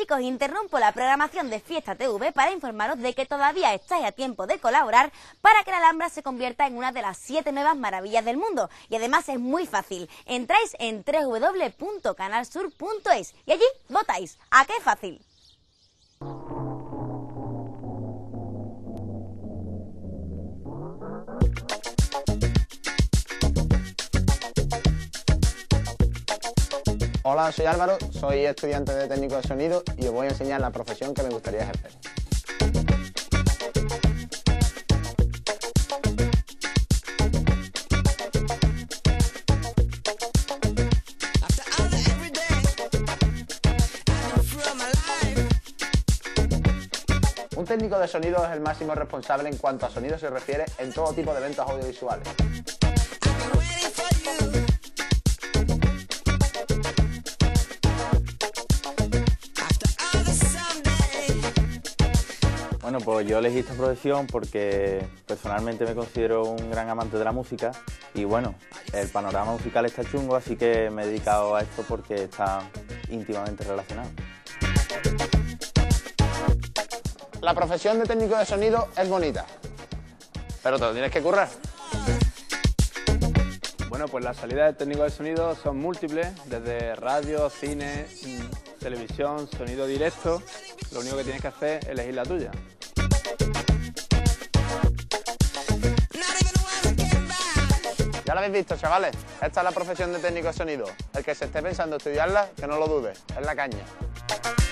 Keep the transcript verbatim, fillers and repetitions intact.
chicos, interrumpo la programación de Fiesta T V para informaros de que todavía estáis a tiempo de colaborar para que la Alhambra se convierta en una de las siete nuevas maravillas del mundo. Y además es muy fácil, entráis en doble u doble u doble u punto canal sur punto es y allí votáis. ¿A qué fácil? Hola, soy Álvaro, soy estudiante de técnico de sonido y os voy a enseñar la profesión que me gustaría ejercer. Un técnico de sonido es el máximo responsable en cuanto a sonido se refiere en todo tipo de eventos audiovisuales. Bueno, pues yo elegí esta profesión porque personalmente me considero un gran amante de la música y bueno, el panorama musical está chungo, así que me he dedicado a esto porque está íntimamente relacionado. La profesión de técnico de sonido es bonita, pero te lo tienes que currar. Bueno, pues las salidas de técnico de sonido son múltiples, desde radio, cine, televisión, sonido directo. Lo único que tienes que hacer es elegir la tuya. Ya lo habéis visto, chavales. Esta es la profesión de técnico de sonido. El que se esté pensando estudiarla, que no lo dude. Es la caña.